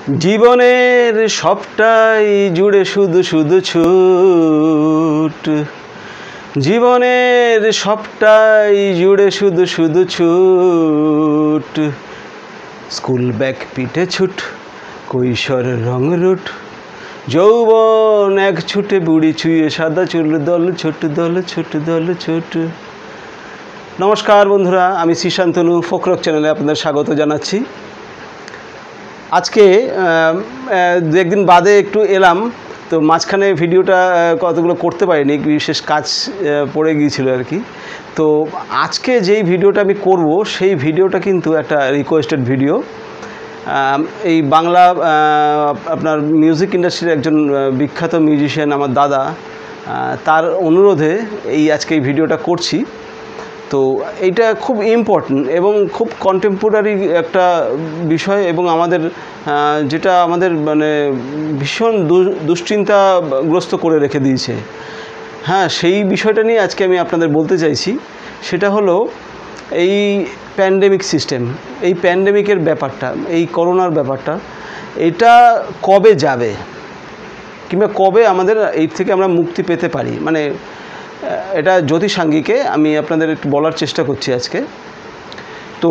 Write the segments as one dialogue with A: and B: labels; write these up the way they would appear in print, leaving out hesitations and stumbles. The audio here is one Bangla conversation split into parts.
A: জীবনের সবটাই জুড়ে শুধু শুধু ছুট, জীবনের সবটাই জুড়ে শুধু শুধু ছুট। স্কুল ব্যাগ পিঠে ছুট, কৈশোর রং রুট, যৌবন এক ছুটে বুড়ি ছুঁয়ে সাদা চুল দল ছোট দল ছোট দল ছোট। নমস্কার বন্ধুরা, আমি শ্রী শান্তনু ফোক রক চ্যানেলে আপনাদের স্বাগত জানাচ্ছি। আজকে দু একদিন বাদে একটু এলাম, তো মাঝখানে ভিডিওটা কতগুলো করতে পারিনি, বিশেষ কাজ পড়ে গিয়েছিল আর কি। তো আজকে যেই ভিডিওটা আমি করব সেই ভিডিওটা কিন্তু একটা রিকোয়েস্টেড ভিডিও। এই বাংলা আপনার মিউজিক ইন্ডাস্ট্রির একজন বিখ্যাত মিউজিশিয়ান আমার দাদা, তার অনুরোধে আজকে এই ভিডিওটা করছি। তো এইটা খুব ইম্পর্ট্যান্ট এবং খুব কন্টেম্পোরারি একটা বিষয়, এবং আমাদের যেটা আমাদের মানে ভীষণ দুশ্চিন্তাগ্রস্ত করে রেখে দিয়েছে। হ্যাঁ, সেই বিষয়টা নিয়ে আজকে আমি আপনাদের বলতে চাইছি। সেটা হলো এই প্যান্ডেমিক সিস্টেম, এই প্যান্ডেমিকের ব্যাপারটা, এই করোনার ব্যাপারটা, এটা কবে যাবে কিংবা কবে আমাদের এই থেকে আমরা মুক্তি পেতে পারি, মানে এটা জ্যোতিষাঙ্গিকে আমি আপনাদের একটু বলার চেষ্টা করছি আজকে। তো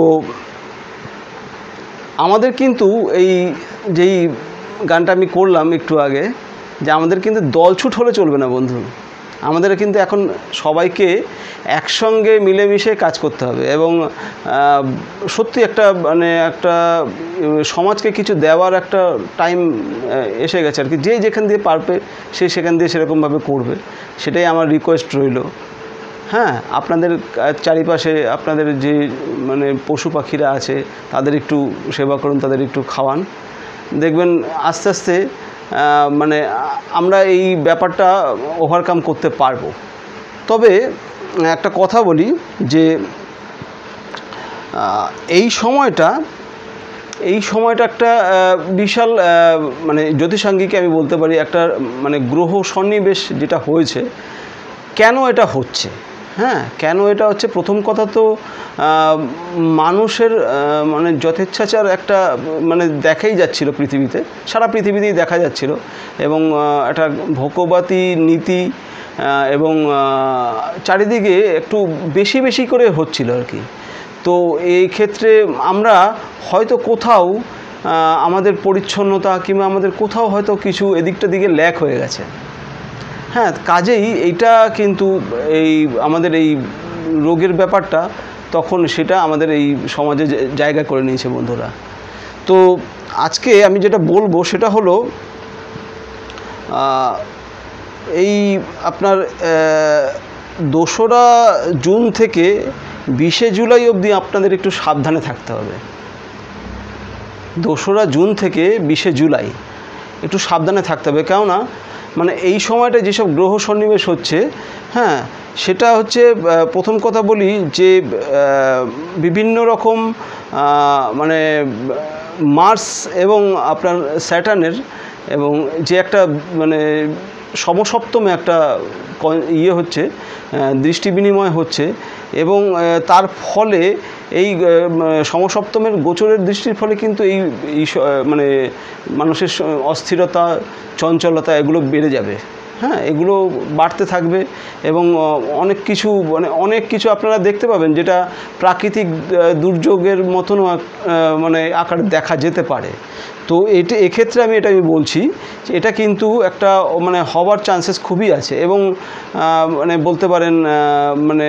A: আমাদের কিন্তু এই যেই গানটা আমি করলাম একটু আগে, যে আমাদের কিন্তু দলছুট হলে চলবে না বন্ধু। আমাদের কিন্তু এখন সবাইকে একসঙ্গে মিলেমিশে কাজ করতে হবে, এবং সত্যি একটা মানে একটা সমাজকে কিছু দেওয়ার একটা টাইম এসে গেছে আর কি। যে যেখান দিয়ে পারবে সে সেখান দিয়ে সেরকমভাবে করবে, সেটাই আমার রিকোয়েস্ট রইল। হ্যাঁ, আপনাদের চারিপাশে আপনাদের যে মানে পশু পাখিরা আছে তাদের একটু সেবা করুন, তাদের একটু খাওয়ান, দেখবেন আস্তে আস্তে মানে আমরা এই ব্যাপারটা ওভারকাম করতে পারবো। তবে একটা কথা বলি যে এই সময়টা একটা বিশাল মানে জ্যোতিষাঙ্গিকে আমি বলতে পারি একটা মানে গ্রহ সন্নিবেশ যেটা হয়েছে। কেন এটা হচ্ছে? হ্যাঁ, কেন এটা হচ্ছে? প্রথম কথা তো মানুষের মানে যথেচ্ছাচার একটা মানে দেখাই যাচ্ছিল পৃথিবীতে, সারা পৃথিবীতেই দেখা যাচ্ছিল, এবং একটা ভোগবাদী নীতি এবং চারিদিকে একটু বেশি বেশি করে হচ্ছিল আর কি। তো এই ক্ষেত্রে আমরা হয়তো কোথাও আমাদের পরিচ্ছন্নতা কিংবা আমাদের কোথাও হয়তো কিছু এদিকটা দিকে ল্যাক হয়ে গেছে। হ্যাঁ, কাজেই এইটা কিন্তু এই আমাদের এই রোগের ব্যাপারটা তখন সেটা আমাদের এই সমাজে জায়গা করে নিয়েছে বন্ধুরা। তো আজকে আমি যেটা বলবো সেটা হলো এই আপনার 2রা জুন থেকে 20শে জুলাই অবধি আপনাদের একটু সাবধানে থাকতে হবে। 2রা জুন থেকে 20শে জুলাই একটু সাবধানে থাকতে হবে। কেননা মানে এই সময়টা যেসব গ্রহ সন্নিবেশ হচ্ছে, হ্যাঁ, সেটা হচ্ছে প্রথম কথা বলি যে বিভিন্ন রকম মানে মার্স এবং আপনার স্যাটার্নের এবং যে একটা মানে সমসপ্তমে একটা ইয়ে হচ্ছে, দৃষ্টি বিনিময় হচ্ছে, এবং তার ফলে এই সমসপ্তমের গোচরের দৃষ্টির ফলে কিন্তু এই মানে মানুষের অস্থিরতা, চঞ্চলতা এগুলো বেড়ে যাবে। হ্যাঁ, এগুলো বাড়তে থাকবে, এবং অনেক কিছু আপনারা দেখতে পাবেন যেটা প্রাকৃতিক দুর্যোগের মতনও মানে আকারে দেখা যেতে পারে। তো এক্ষেত্রে আমি বলছি যে এটা কিন্তু একটা মানে হওয়ার চান্সেস খুবই আছে, এবং মানে বলতে পারেন মানে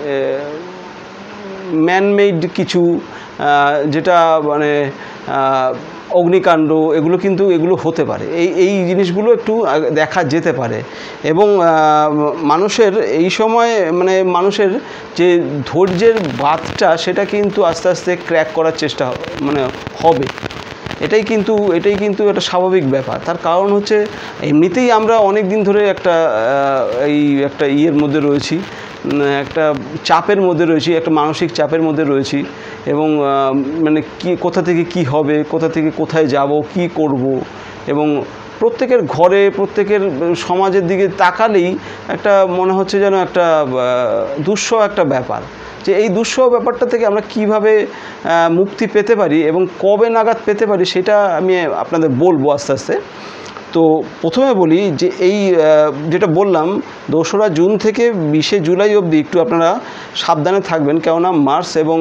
A: ম্যানমেড কিছু যেটা মানে অগ্নিকাণ্ড এগুলো হতে পারে। এই জিনিসগুলো একটু দেখা যেতে পারে, এবং মানুষের এই সময় মানে মানুষের যে ধৈর্যের বাঁধটা সেটা কিন্তু আস্তে আস্তে ক্র্যাক করার চেষ্টা মানে হবে। এটাই কিন্তু একটা স্বাভাবিক ব্যাপার। তার কারণ হচ্ছে এমনিতেই আমরা অনেক দিন ধরে একটা ইয়ের মধ্যে রয়েছি, একটা চাপের মধ্যে রয়েছি, একটা মানসিক চাপের মধ্যে রয়েছি, এবং মানে কোথা থেকে কি হবে, কোথা থেকে কোথায় যাব, কি করব, এবং প্রত্যেকের ঘরে প্রত্যেকের সমাজের দিকে তাকালেই একটা মনে হচ্ছে যেন একটা দুঃসহ একটা ব্যাপার, যে এই দুঃসহ ব্যাপারটা থেকে আমরা কিভাবে মুক্তি পেতে পারি এবং কবে নাগাদ পেতে পারি সেটা আমি আপনাদের বলবো আস্তে আস্তে। তো প্রথমে বলি যে এই যেটা বললাম 2রা জুন থেকে 20শে জুলাই অবধি একটু আপনারা সাবধানে থাকবেন, কেননা মার্স এবং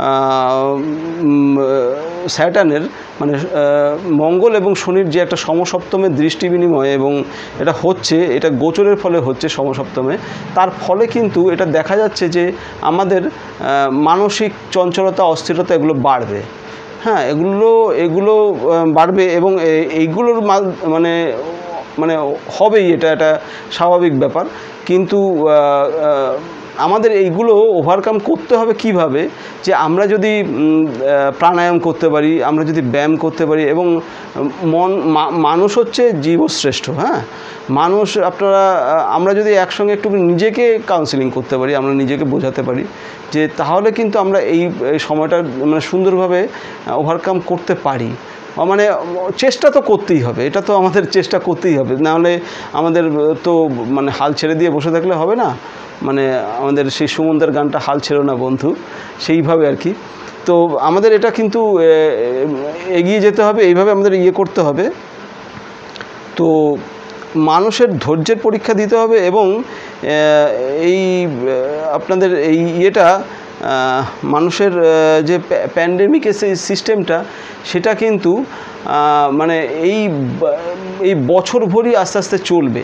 A: স্যাটার্নের মানে মঙ্গল এবং শনির যে একটা সমসপ্তমের দৃষ্টি বিনিময় এবং এটা হচ্ছে, এটা গোচরের ফলে হচ্ছে সমসপ্তমে, তার ফলে কিন্তু এটা দেখা যাচ্ছে যে আমাদের মানসিক চঞ্চলতা অস্থিরতা এগুলো বাড়বে। হ্যাঁ, এগুলো বাড়বে এবং এইগুলোর মানে মানে হবেই, এটা একটা স্বাভাবিক ব্যাপার। কিন্তু আমাদের এইগুলো ওভারকাম করতে হবে কিভাবে, যে আমরা যদি প্রাণায়াম করতে পারি, আমরা যদি ব্যায়াম করতে পারি এবং মানুষ হচ্ছে জীবশ্রেষ্ঠ। হ্যাঁ, মানুষ আমরা যদি একসঙ্গে একটু নিজেকে কাউন্সেলিং করতে পারি, আমরা নিজেকে বোঝাতে পারি, যে তাহলে কিন্তু আমরা এই সময়টা মানে সুন্দরভাবে ওভারকাম করতে পারি। মানে চেষ্টা তো করতেই হবে, এটা তো আমাদের চেষ্টা করতেই হবে, নাহলে আমাদের তো মানে হাল ছেড়ে দিয়ে বসে থাকলে হবে না। মানে আমাদের সেই সুমনদের গানটা হাল ছেড়ো না বন্ধু, সেইভাবে আর কি। তো আমাদের এটা কিন্তু এগিয়ে যেতে হবে, এইভাবে আমাদের করতে হবে। তো মানুষের ধৈর্যের পরীক্ষা দিতে হবে এবং এই আপনাদের এই মানুষের যে প্যান্ডেমিকের সেই সিস্টেমটা, সেটা কিন্তু মানে এই বছরভরই আস্তে আস্তে চলবে।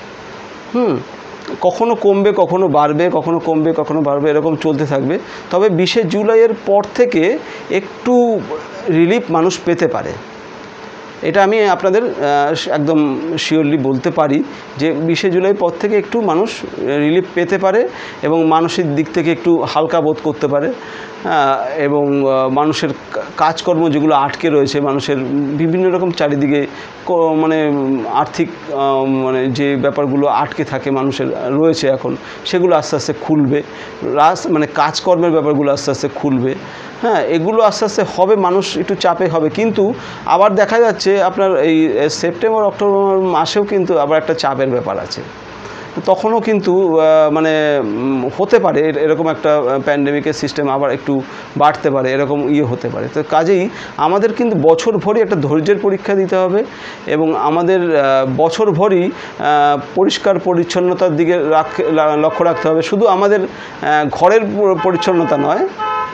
A: কখনো কমবে কখনো বাড়বে, কখনো কমবে কখনো বাড়বে, এরকম চলতে থাকবে। তবে 20শে জুলাইয়ের পর থেকে একটু রিলিফ মানুষ পেতে পারে, এটা আমি আপনাদের একদম শিওরলি বলতে পারি যে 20শে জুলাই পর থেকে একটু মানুষ রিলিফ পেতে পারে এবং মানসিক দিক থেকে একটু হালকা বোধ করতে পারে। এবং মানুষের কাজকর্ম যেগুলো আটকে রয়েছে, মানুষের বিভিন্ন রকম চারিদিকে মানে আর্থিক মানে যে ব্যাপারগুলো আটকে থাকে মানুষের রয়েছে এখন, সেগুলো আস্তে আস্তে খুলবে। মানে কাজকর্মের ব্যাপারগুলো আস্তে আস্তে খুলবে। হ্যাঁ, এগুলো আস্তে আস্তে হবে, মানুষ একটু চাপে হবে। কিন্তু আবার দেখা যাচ্ছে আপনার এই সেপ্টেম্বর অক্টোবর মাসেও কিন্তু আবার একটা চাপের ব্যাপার আছে, তখনও কিন্তু মানে হতে পারে এরকম একটা প্যান্ডেমিকের সিস্টেম আবার একটু বাড়তে পারে, এরকম হতে পারে। তো কাজেই আমাদের কিন্তু বছরভরই একটা ধৈর্যের পরীক্ষা দিতে হবে এবং আমাদের বছরভরই পরিষ্কার পরিচ্ছন্নতার দিকে লক্ষ্য রাখতে হবে। শুধু আমাদের ঘরের পরিচ্ছন্নতা নয়,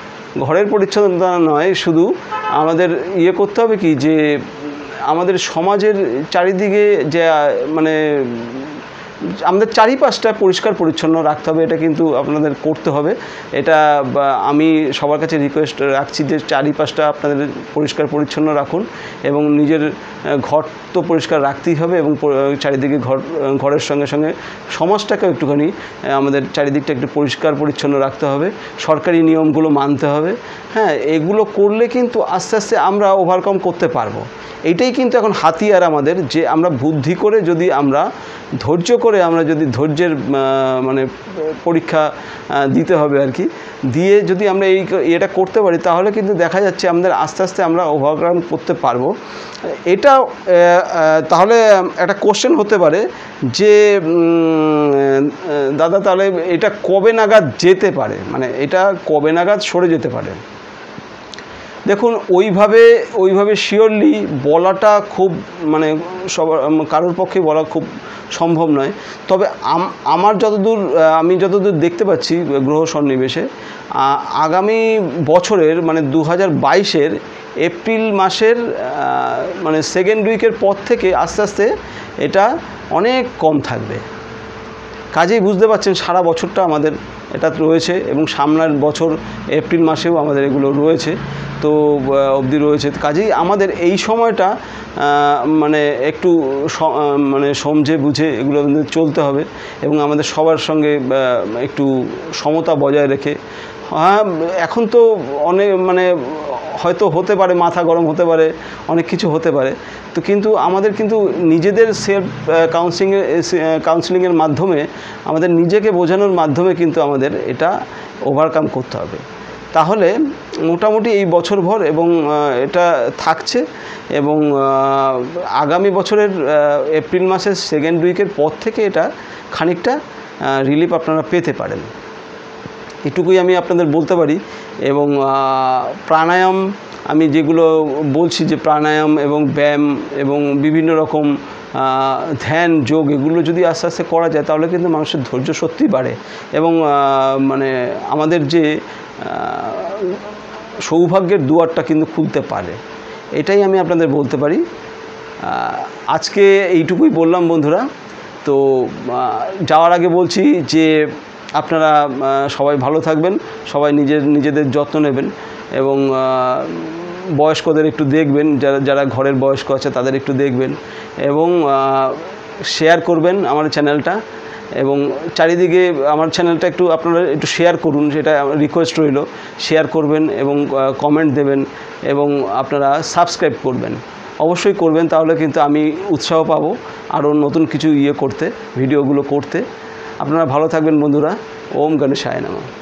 A: শুধু আমাদের করতে হবে কি, যে আমাদের সমাজের চারিদিকে যে মানে আমাদের চারিপাশটা পরিষ্কার পরিচ্ছন্ন রাখতে হবে, এটা কিন্তু আপনাদের করতে হবে। এটা আমি সবার কাছে রিকোয়েস্ট রাখছি যে চারিপাশটা আপনাদের পরিষ্কার পরিচ্ছন্ন রাখুন এবং নিজের ঘর তো পরিষ্কার রাখতেই হবে এবং চারিদিকে ঘরের সঙ্গে সঙ্গে সমাজটাকেও একটুখানি আমাদের চারিদিকটা একটু পরিষ্কার পরিচ্ছন্ন রাখতে হবে, সরকারি নিয়মগুলো মানতে হবে। হ্যাঁ, এগুলো করলে কিন্তু আস্তে আস্তে আমরা ওভারকাম করতে পারবো। এইটাই কিন্তু এখন হাতিয়ার আমাদের, যে আমরা বুদ্ধি করে যদি আমরা ধৈর্য করে আমরা যদি ধৈর্যের মানে পরীক্ষা দিতে হবে আর কি, দিয়ে যদি আমরা এটা করতে পারি, তাহলে কিন্তু দেখা যাচ্ছে আমাদের আস্তে আস্তে আমরা ওভারকাম করতে পারবো। এটা তাহলে একটা কোশ্চেন হতে পারে যে দাদা তাহলে এটা কবে নাগাদ যেতে পারে, মানে এটা কবে নাগাদ সরে যেতে পারে? দেখুন, ওইভাবে শিওরলি বলাটা খুব মানে কারোর পক্ষে বলা খুব সম্ভব নয়। তবে আমি যতদূর দেখতে পাচ্ছি গ্রহ সন্নিবেশে, আগামী বছরের মানে 2022-এর এপ্রিল মাসের মানে সেকেন্ড উইকের পর থেকে আস্তে আস্তে এটা অনেক কম থাকবে। কাজেই বুঝতে পারছেন সারা বছরটা আমাদের এটা রয়েছে এবং সামনের বছর এপ্রিল মাসেও আমাদের এগুলো রয়েছে, তো অবধি রয়েছে। কাজেই আমাদের এই সময়টা মানে একটু মানে সমঝে বুঝে এগুলো চলতে হবে এবং আমাদের সবার সঙ্গে একটু সমতা বজায় রেখে। হ্যাঁ, এখন তো অনেক মানে হয়তো হতে পারে মাথা গরম হতে পারে, অনেক কিছু হতে পারে, তো কিন্তু আমাদের কিন্তু নিজেদের সেলফ কাউন্সিলিংয়ের মাধ্যমে, আমাদের নিজেকে বোঝানোর মাধ্যমে কিন্তু আমাদের এটা ওভারকাম করতে হবে। তাহলে মোটামুটি এই বছরভর এবং এটা থাকছে এবং আগামী বছরের এপ্রিল মাসের সেকেন্ড উইকের পর থেকে এটা খানিকটা রিলিফ আপনারা পেতে পারেন, এটুকুই আমি আপনাদের বলতে পারি। এবং প্রাণায়াম আমি যেগুলো বলছি যে প্রাণায়াম এবং ব্যায়াম এবং বিভিন্ন রকম ধ্যান যোগ এগুলো যদি আস্তে আস্তে করা যায় তাহলে কিন্তু মানুষের ধৈর্য সত্যিই বাড়ে এবং মানে আমাদের যে সৌভাগ্যের দুয়ারটা কিন্তু খুলতে পারে, এটাই আমি আপনাদের বলতে পারি। আজকে এইটুকুই বললাম বন্ধুরা। তো যাওয়ার আগে বলছি যে আপনারা সবাই ভালো থাকবেন, সবাই নিজেদের যত্ন নেবেন এবং বয়স্কদের একটু দেখবেন, যারা ঘরের বয়স্ক আছে তাদের একটু দেখবেন এবং শেয়ার করবেন আমার চ্যানেলটা এবং চারিদিকে আমার চ্যানেলটা আপনারা একটু শেয়ার করুন, সেটা রিকোয়েস্ট রইল। শেয়ার করবেন এবং কমেন্ট দেবেন এবং আপনারা সাবস্ক্রাইব করবেন, অবশ্যই করবেন, তাহলে কিন্তু আমি উৎসাহ পাবো আরও নতুন কিছু করতে, ভিডিওগুলো করতে। আপনারা ভালো থাকবেন বন্ধুরা। ওম গণেশায় নমঃ।